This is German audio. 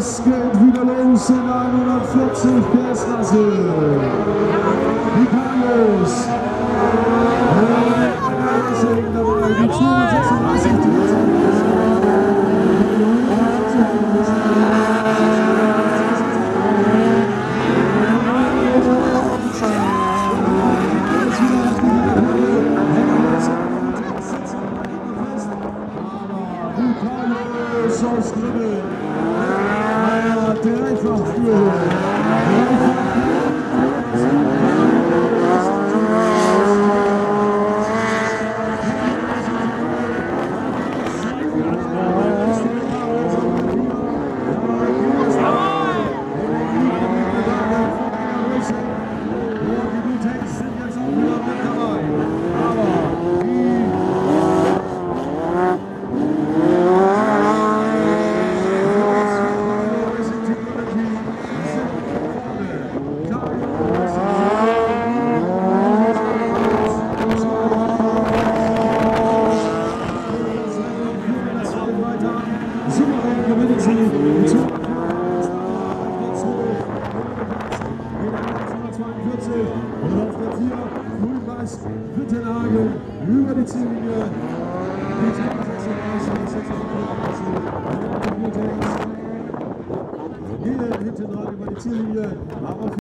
Es geht wieder los in 140 PS-Klasse. Die Carlos. Die 236. Aus Gründen. Dreifach Führung. Und auf der 4 Grün-Weiß Wittenhagen über die Ziellinie. Die 36, gehen hinten dran über die Ziellinie. Aber